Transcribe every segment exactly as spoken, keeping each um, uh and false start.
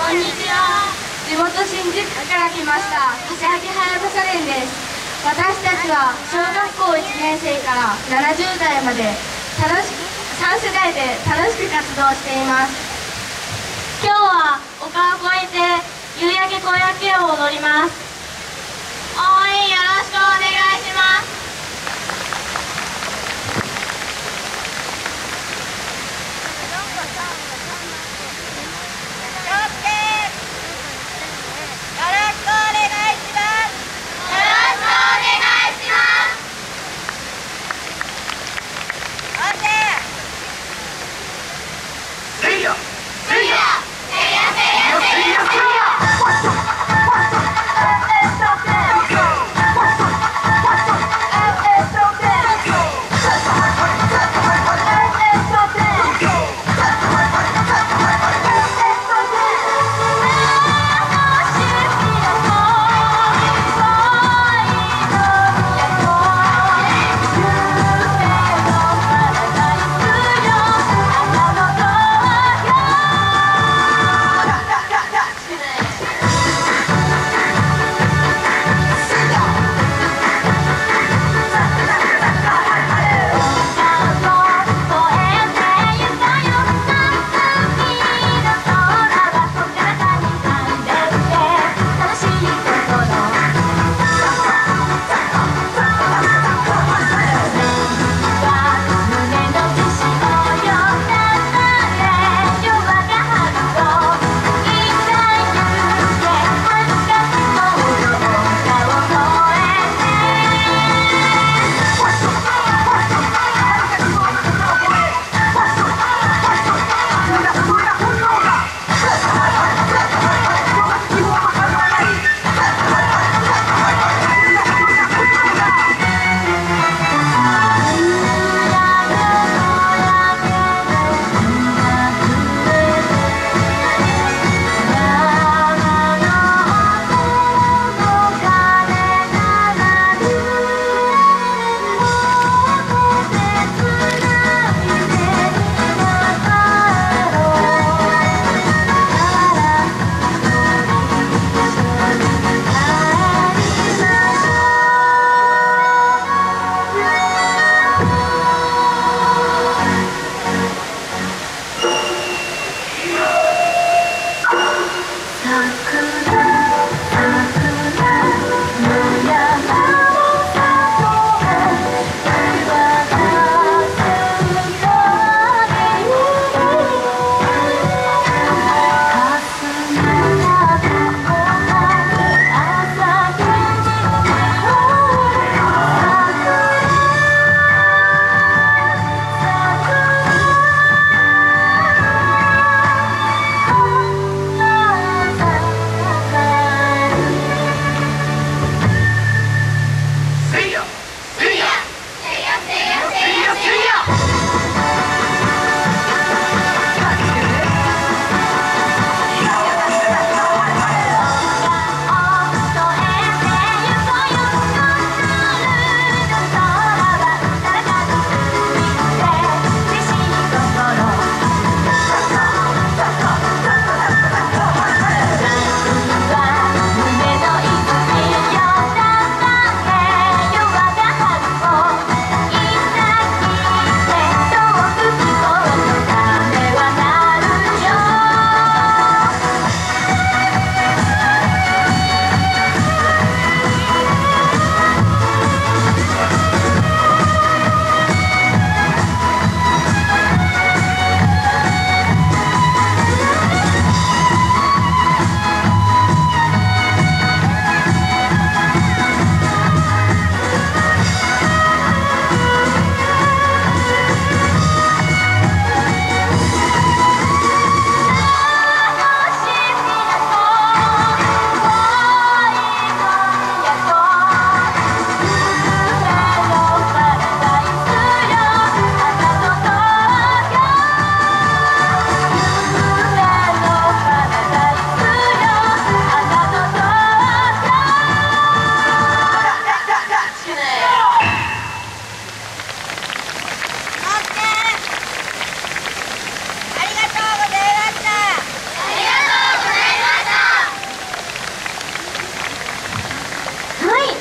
こんにちは。地元新宿区から来ました柏木はやぶさ連です。私たちは小学校いちねん生からななじゅう代まで楽しくさん世代で楽しく活動しています。今日は丘を越えて夕焼け小焼けを踊ります。応援よろしくお願いします。 Stop it!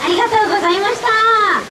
ありがとうございました。